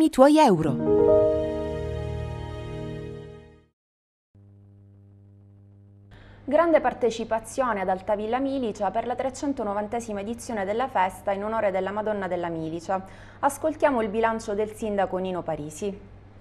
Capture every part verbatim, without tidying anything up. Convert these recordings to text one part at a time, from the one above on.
i tuoi euro. Grande partecipazione ad Altavilla Milicia per la trecentonovantesima edizione della festa in onore della Madonna della Milicia. Ascoltiamo il bilancio del sindaco Nino Parisi.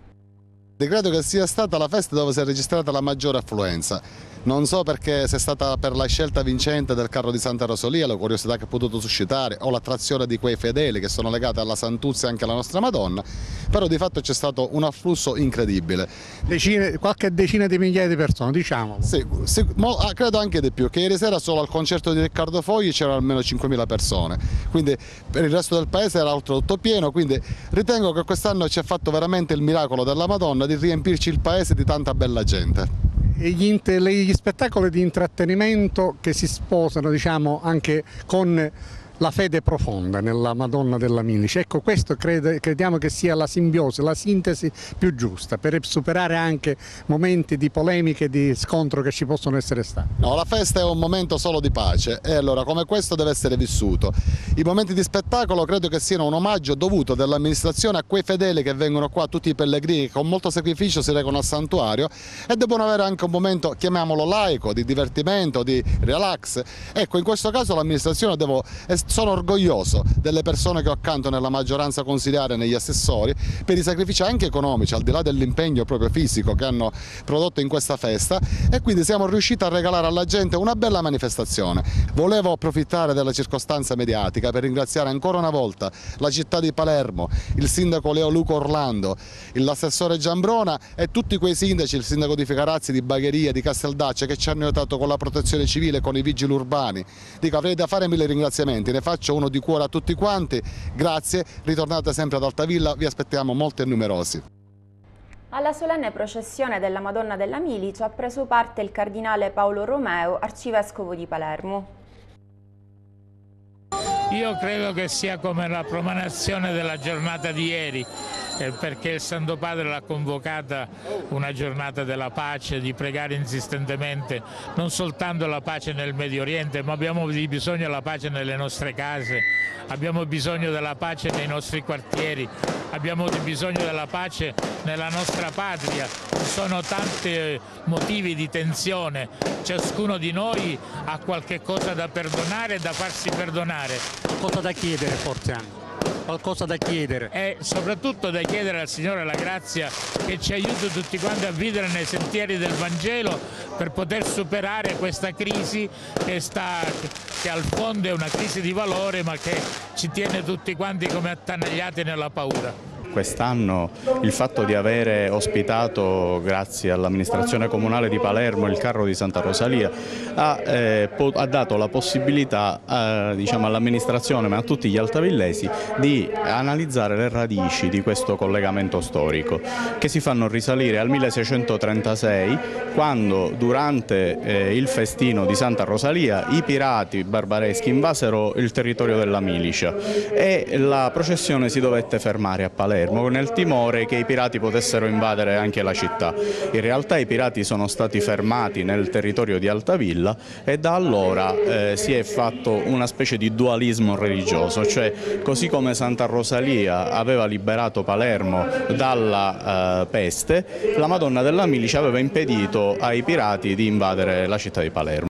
Credo che sia stata la festa dove si è registrata la maggiore affluenza. Non so perché se è stata per la scelta vincente del carro di Santa Rosalia, la curiosità che ha potuto suscitare, o l'attrazione di quei fedeli che sono legati alla Santuzza e anche alla nostra Madonna, però di fatto c'è stato un afflusso incredibile. Decine, qualche decina di migliaia di persone, diciamo. Sì, sì, credo anche di più, che ieri sera solo al concerto di Riccardo Fogli c'erano almeno cinquemila persone, quindi per il resto del paese era oltretutto pieno, quindi ritengo che quest'anno ci ha fatto veramente il miracolo della Madonna di riempirci il paese di tanta bella gente. E gli, gli spettacoli di intrattenimento che si sposano, diciamo, anche con la fede profonda nella Madonna della Milicia. Ecco, questo crede, crediamo che sia la simbiosi, la sintesi più giusta per superare anche momenti di polemiche e di scontro che ci possono essere stati. No, la festa è un momento solo di pace e allora come questo deve essere vissuto. I momenti di spettacolo credo che siano un omaggio dovuto dall'amministrazione a quei fedeli che vengono qua, tutti i pellegrini che con molto sacrificio si recano al santuario e devono avere anche un momento, chiamiamolo laico, di divertimento, di relax. Ecco, in questo caso l'amministrazione devo sono orgoglioso delle persone che ho accanto nella maggioranza consiliare e negli assessori per i sacrifici anche economici, al di là dell'impegno proprio fisico che hanno prodotto in questa festa, e quindi siamo riusciti a regalare alla gente una bella manifestazione. Volevo approfittare della circostanza mediatica per ringraziare ancora una volta la città di Palermo, il sindaco Leo Luca Orlando, l'assessore Giambrona e tutti quei sindaci, il sindaco di Ficarazzi, di Bagheria, di Casteldaccia, che ci hanno aiutato con la protezione civile, con i vigili urbani. Dico, avrei da fare mille ringraziamenti, ne faccio uno di cuore a tutti quanti. Grazie, ritornate sempre ad Altavilla, vi aspettiamo molti e numerosi. Alla solenne processione della Madonna della Milicia ha preso parte il cardinale Paolo Romeo, arcivescovo di Palermo. Io credo che sia come la promanazione della giornata di ieri, eh, perché il Santo Padre l'ha convocata una giornata della pace, di pregare insistentemente non soltanto la pace nel Medio Oriente, ma abbiamo bisogno della pace nelle nostre case, abbiamo bisogno della pace nei nostri quartieri, abbiamo bisogno della pace nella nostra patria. Ci sono tanti motivi di tensione, ciascuno di noi ha qualche cosa da perdonare e da farsi perdonare. Qualcosa da chiedere forse anche, qualcosa da chiedere. E soprattutto da chiedere al Signore la grazia che ci aiuti tutti quanti a vivere nei sentieri del Vangelo per poter superare questa crisi che, sta, che al fondo è una crisi di valore, ma che ci tiene tutti quanti come attanagliati nella paura. Quest'anno il fatto di avere ospitato, grazie all'amministrazione comunale di Palermo, il carro di Santa Rosalia ha, eh, ha dato la possibilità eh, diciamo, all'amministrazione, ma a tutti gli altavillesi, di analizzare le radici di questo collegamento storico, che si fanno risalire al milleseicentotrentasei, quando durante eh, il festino di Santa Rosalia i pirati barbareschi invasero il territorio della Milicia e la processione si dovette fermare a Palermo nel timore che i pirati potessero invadere anche la città. In realtà i pirati sono stati fermati nel territorio di Altavilla e da allora eh, si è fatto una specie di dualismo religioso, cioè così come Santa Rosalia aveva liberato Palermo dalla eh, peste, la Madonna della Milicia aveva impedito ai pirati di invadere la città di Palermo.